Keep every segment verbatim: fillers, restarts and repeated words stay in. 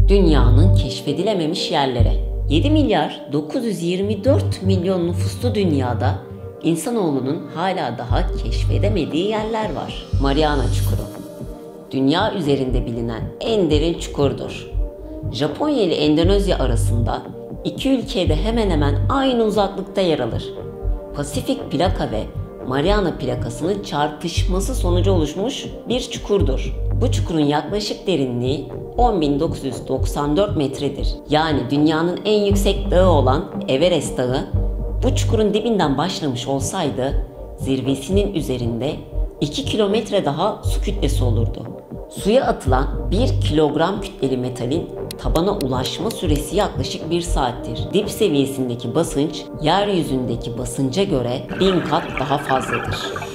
Dünyanın keşfedilememiş yerlere. yedi milyar dokuz yüz yirmi dört milyon nüfuslu dünyada insanoğlunun hala daha keşfedemediği yerler var. Mariana Çukuru, dünya üzerinde bilinen en derin çukurdur. Japonya ile Endonezya arasında iki ülkede hemen hemen aynı uzaklıkta yer alır. Pasifik plaka ve Mariana plakasının çarpışması sonucu oluşmuş bir çukurdur. Bu çukurun yaklaşık derinliği on bin dokuz yüz doksan dört metredir. Yani dünyanın en yüksek dağı olan Everest Dağı bu çukurun dibinden başlamış olsaydı zirvesinin üzerinde iki kilometre daha su kütlesi olurdu. Suya atılan bir kilogram kütleli metalin tabana ulaşma süresi yaklaşık bir saattir. Dip seviyesindeki basınç yeryüzündeki basınca göre bin kat daha fazladır.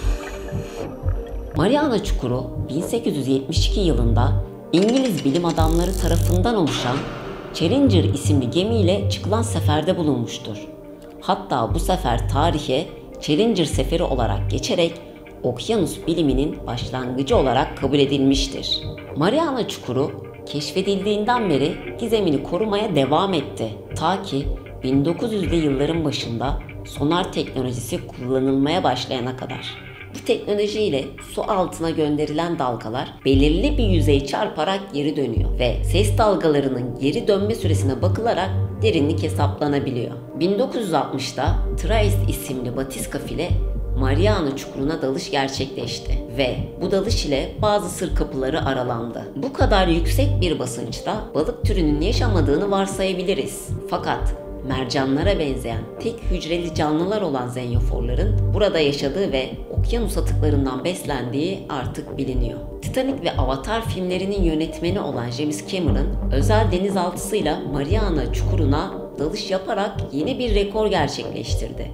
Mariana Çukuru bin sekiz yüz yetmiş iki yılında İngiliz bilim adamları tarafından oluşan Challenger isimli gemiyle çıkılan seferde bulunmuştur. Hatta bu sefer tarihe Challenger seferi olarak geçerek okyanus biliminin başlangıcı olarak kabul edilmiştir. Mariana Çukuru keşfedildiğinden beri gizemini korumaya devam etti. Ta ki bin dokuz yüzlü yılların başında sonar teknolojisi kullanılmaya başlayana kadar. Bu teknolojiyle su altına gönderilen dalgalar belirli bir yüzey çarparak geri dönüyor ve ses dalgalarının geri dönme süresine bakılarak derinlik hesaplanabiliyor. bin dokuz yüz altmışta Trace isimli batiska file Mariana Çukuru'na dalış gerçekleşti ve bu dalış ile bazı sır kapıları aralandı. Bu kadar yüksek bir basınçta balık türünün yaşamadığını varsayabiliriz. Fakat mercanlara benzeyen tek hücreli canlılar olan zenyoforların burada yaşadığı ve okyanus atıklarından beslendiği artık biliniyor. Titanic ve Avatar filmlerinin yönetmeni olan James Cameron özel denizaltısıyla Mariana Çukuru'na dalış yaparak yeni bir rekor gerçekleştirdi.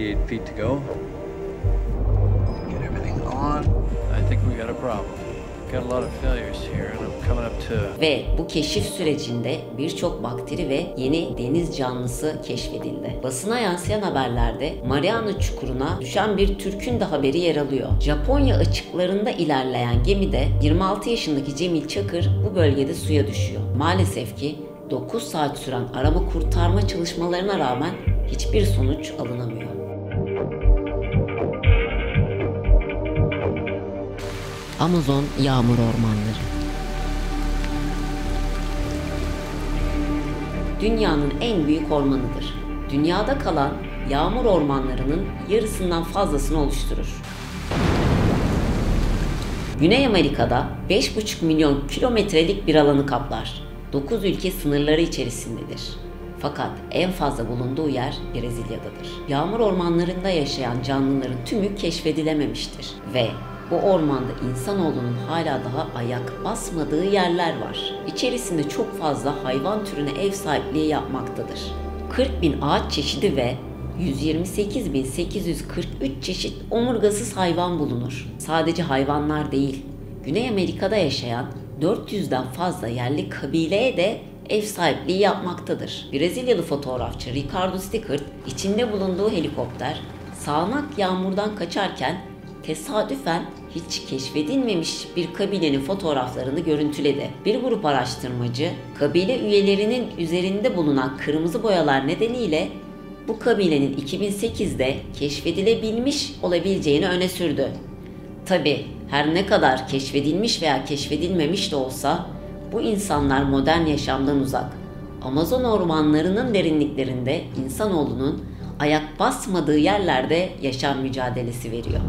Ve bu keşif sürecinde birçok bakteri ve yeni deniz canlısı keşfedildi. Basına yansıyan haberlerde Mariana Çukuru'na düşen bir Türk'ün de haberi yer alıyor. Japonya açıklarında ilerleyen gemide yirmi altı yaşındaki Cemil Çakır bu bölgede suya düşüyor. Maalesef ki dokuz saat süren arama kurtarma çalışmalarına rağmen hiçbir sonuç alınamıyor. Amazon yağmur ormanları. Dünyanın en büyük ormanıdır. Dünyada kalan yağmur ormanlarının yarısından fazlasını oluşturur. Güney Amerika'da beş buçuk milyon kilometrelik bir alanı kaplar. dokuz ülke sınırları içerisindedir. Fakat en fazla bulunduğu yer Brezilya'dadır. Yağmur ormanlarında yaşayan canlıların tümü keşfedilememiştir ve bu ormanda insanoğlunun hala daha ayak basmadığı yerler var. İçerisinde çok fazla hayvan türüne ev sahipliği yapmaktadır. kırk bin ağaç çeşidi ve yüz yirmi sekiz bin sekiz yüz kırk üç çeşit omurgasız hayvan bulunur. Sadece hayvanlar değil, Güney Amerika'da yaşayan dört yüzden fazla yerli kabileye de ev sahipliği yapmaktadır. Brezilyalı fotoğrafçı Ricardo Stickert, içinde bulunduğu helikopter sağanak yağmurdan kaçarken tesadüfen hiç keşfedilmemiş bir kabilenin fotoğraflarını görüntüledi. Bir grup araştırmacı, kabile üyelerinin üzerinde bulunan kırmızı boyalar nedeniyle bu kabilenin iki bin sekizde keşfedilebilmiş olabileceğini öne sürdü. Tabi her ne kadar keşfedilmiş veya keşfedilmemiş de olsa bu insanlar modern yaşamdan uzak. Amazon ormanlarının derinliklerinde insanoğlunun ayak basmadığı yerlerde yaşam mücadelesi veriyor.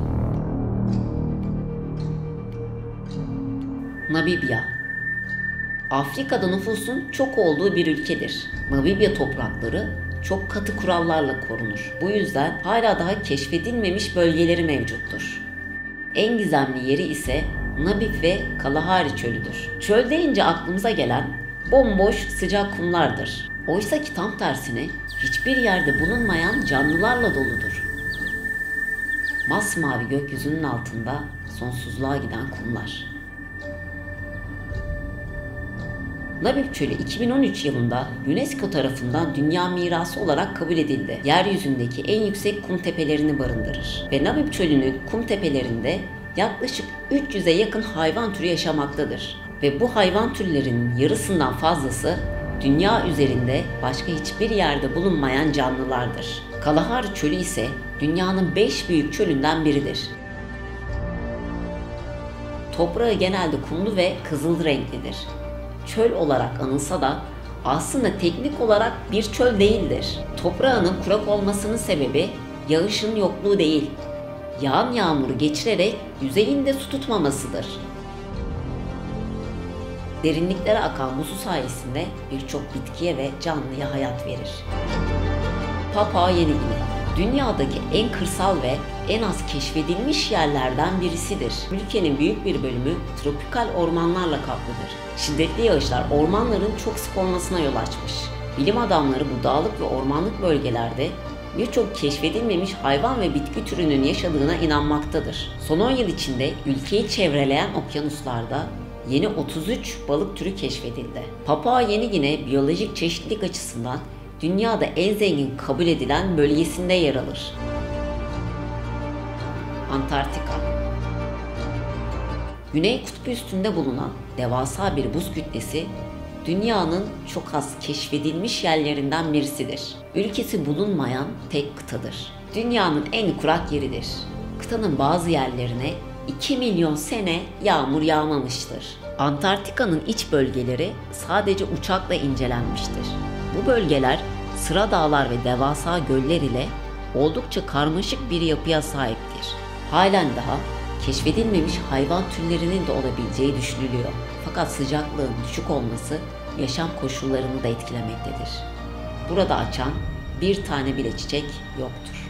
Namibya, Afrika'da nüfusun çok olduğu bir ülkedir. Namibya toprakları çok katı kurallarla korunur. Bu yüzden hala daha keşfedilmemiş bölgeleri mevcuttur. En gizemli yeri ise Namib ve Kalahari çölüdür. Çöl deyince aklımıza gelen bomboş sıcak kumlardır. Oysa ki tam tersine hiçbir yerde bulunmayan canlılarla doludur. Masmavi gökyüzünün altında sonsuzluğa giden kumlar. Namib Çölü iki bin on üç yılında UNESCO tarafından Dünya Mirası olarak kabul edildi. Yeryüzündeki en yüksek kum tepelerini barındırır ve Namib Çölü'nün kum tepelerinde yaklaşık üç yüze yakın hayvan türü yaşamaktadır. Ve bu hayvan türlerinin yarısından fazlası dünya üzerinde başka hiçbir yerde bulunmayan canlılardır. Kalahari Çölü ise dünyanın beş büyük çölünden biridir. Toprağı genelde kumlu ve kızıl renklidir. Çöl olarak anılsa da aslında teknik olarak bir çöl değildir. Toprağının kurak olmasının sebebi yağışın yokluğu değil, yağan yağmuru geçirerek yüzeyinde su tutmamasıdır. Derinliklere akan bu su sayesinde birçok bitkiye ve canlıya hayat verir. Papua Yeni Gine, dünyadaki en kırsal ve en az keşfedilmiş yerlerden birisidir. Ülkenin büyük bir bölümü tropikal ormanlarla kaplıdır. Şiddetli yağışlar ormanların çok sık olmasına yol açmış. Bilim adamları bu dağlık ve ormanlık bölgelerde birçok keşfedilmemiş hayvan ve bitki türünün yaşadığına inanmaktadır. Son on yıl içinde ülkeyi çevreleyen okyanuslarda yeni otuz üç balık türü keşfedildi. Papua Yeni Gine biyolojik çeşitlilik açısından dünyada en zengin kabul edilen bölgesinde yer alır. Antarktika, Güney Kutbu üstünde bulunan devasa bir buz kütlesi, dünyanın çok az keşfedilmiş yerlerinden birisidir. Ülkesi bulunmayan tek kıtadır. Dünyanın en kurak yeridir. Kıtanın bazı yerlerine iki milyon sene yağmur yağmamıştır. Antarktika'nın iç bölgeleri sadece uçakla incelenmiştir. Bu bölgeler sıra dağlar ve devasa göller ile oldukça karmaşık bir yapıya sahiptir. Halen daha keşfedilmemiş hayvan türlerinin de olabileceği düşünülüyor. Fakat sıcaklığın düşük olması yaşam koşullarını da etkilemektedir. Burada açan bir tane bile çiçek yoktur.